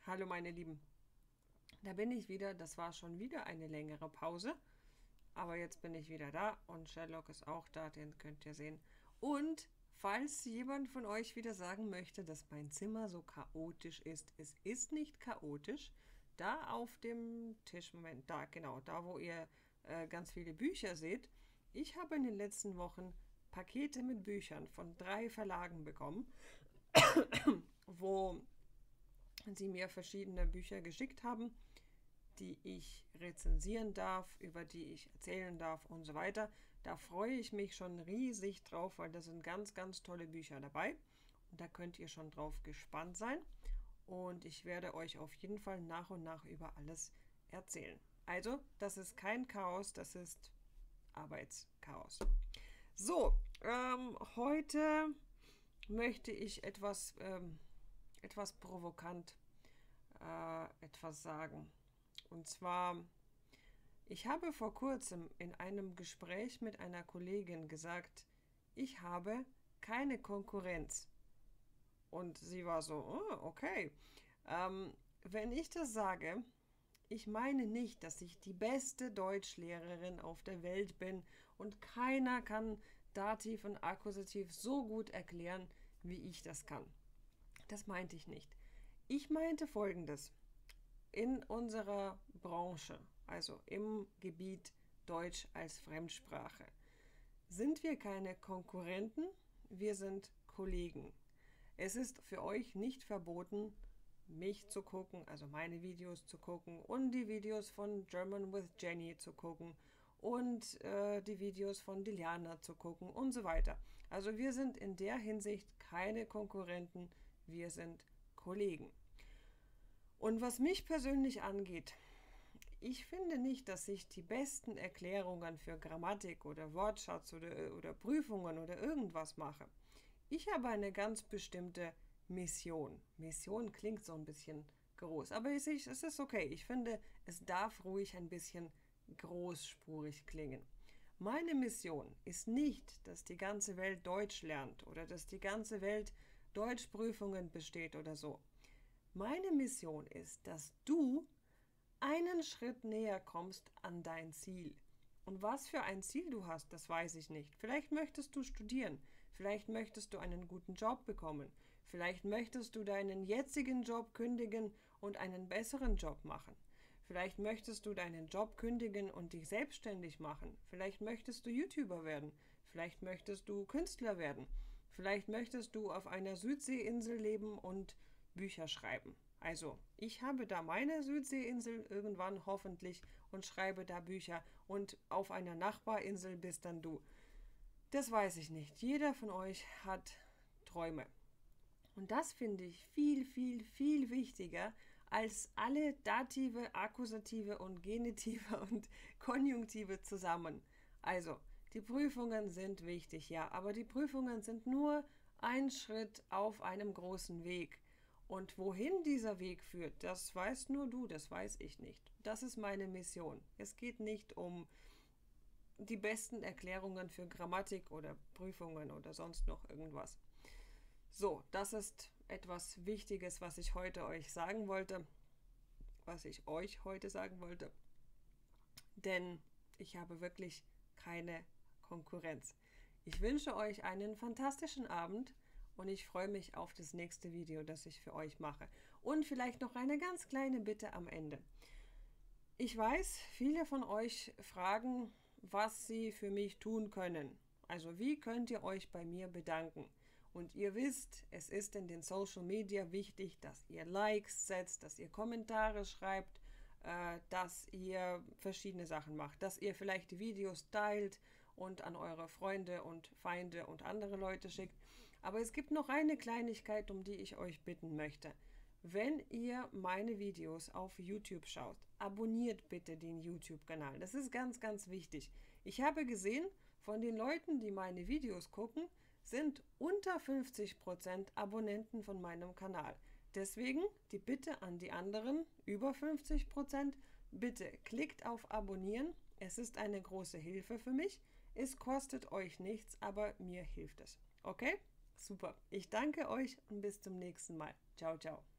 Hallo meine Lieben, da bin ich wieder. Das war schon wieder eine längere Pause, aber jetzt bin ich wieder da und Sherlock ist auch da, den könnt ihr sehen. Und falls jemand von euch wieder sagen möchte, dass mein Zimmer so chaotisch ist, es ist nicht chaotisch. Da auf dem Tisch, Moment, da genau, da wo ihr ganz viele Bücher seht, ich habe in den letzten Wochen Pakete mit Büchern von 3 Verlagen bekommen, wo sie mir verschiedene Bücher geschickt haben, die ich rezensieren darf, über die ich erzählen darf und so weiter. Da freue ich mich schon riesig drauf, weil da sind ganz, ganz tolle Bücher dabei. Und da könnt ihr schon drauf gespannt sein. Und ich werde euch auf jeden Fall nach und nach über alles erzählen. Also, das ist kein Chaos, das ist Arbeitschaos. So, heute möchte ich etwas provokant etwas sagen. Und zwar, ich habe vor kurzem in einem Gespräch mit einer Kollegin gesagt, ich habe keine Konkurrenz. Und sie war so, oh, okay. Wenn ich das sage, ich meine nicht, dass ich die beste Deutschlehrerin auf der Welt bin und keiner kann Dativ und Akkusativ so gut erklären, wie ich das kann. Das meinte ich nicht. Ich meinte Folgendes. In unserer Branche, also im Gebiet Deutsch als Fremdsprache, sind wir keine Konkurrenten, wir sind Kollegen. Es ist für euch nicht verboten, mich zu gucken, also meine Videos zu gucken und die Videos von German with Jenny zu gucken und die Videos von Diliana zu gucken und so weiter. Also wir sind in der Hinsicht keine Konkurrenten, wir sind Kollegen. Und was mich persönlich angeht, ich finde nicht, dass ich die besten Erklärungen für Grammatik oder Wortschatz oder Prüfungen oder irgendwas mache. Ich habe eine ganz bestimmte Mission. Mission klingt so ein bisschen groß, aber es ist okay. Ich finde, es darf ruhig ein bisschen großspurig klingen. Meine Mission ist nicht, dass die ganze Welt Deutsch lernt oder dass die ganze Welt Deutschprüfungen besteht oder so. Meine Mission ist, dass du einen Schritt näher kommst an dein Ziel. Und was für ein Ziel du hast, das weiß ich nicht. Vielleicht möchtest du studieren, vielleicht möchtest du einen guten Job bekommen, vielleicht möchtest du deinen jetzigen Job kündigen und einen besseren Job machen. Vielleicht möchtest du deinen Job kündigen und dich selbstständig machen. Vielleicht möchtest du YouTuber werden. Vielleicht möchtest du Künstler werden. Vielleicht möchtest du auf einer Südseeinsel leben und Bücher schreiben. Also, ich habe da meine Südseeinsel irgendwann hoffentlich und schreibe da Bücher und auf einer Nachbarinsel bist dann du. Das weiß ich nicht. Jeder von euch hat Träume. Und das finde ich viel, viel, viel wichtiger als alle Dative, Akkusative und Genitive und Konjunktive zusammen. Also, die Prüfungen sind wichtig, ja, aber die Prüfungen sind nur ein Schritt auf einem großen Weg. Und wohin dieser Weg führt, das weißt nur du, das weiß ich nicht. Das ist meine Mission. Es geht nicht um die besten Erklärungen für Grammatik oder Prüfungen oder sonst noch irgendwas. So, das ist etwas Wichtiges, was ich euch sagen wollte. Denn ich habe wirklich keine Konkurrenz. Ich wünsche euch einen fantastischen Abend und ich freue mich auf das nächste Video, das ich für euch mache. Und vielleicht noch eine ganz kleine Bitte am Ende. Ich weiß, viele von euch fragen, was sie für mich tun können. Also wie könnt ihr euch bei mir bedanken? Und ihr wisst, es ist in den Social Media wichtig, dass ihr Likes setzt, dass ihr Kommentare schreibt, dass ihr verschiedene Sachen macht, dass ihr vielleicht die Videos teilt und an eure Freunde und Feinde und andere Leute schickt. Aber es gibt noch eine Kleinigkeit, um die ich euch bitten möchte. Wenn ihr meine Videos auf YouTube schaut, abonniert bitte den YouTube-Kanal. Das ist ganz, ganz wichtig. Ich habe gesehen, von den Leuten, die meine Videos gucken, sind unter 50% Abonnenten von meinem Kanal. Deswegen die Bitte an die anderen, über 50%, bitte klickt auf Abonnieren. Es ist eine große Hilfe für mich. Es kostet euch nichts, aber mir hilft es. Okay? Super. Ich danke euch und bis zum nächsten Mal. Ciao, ciao.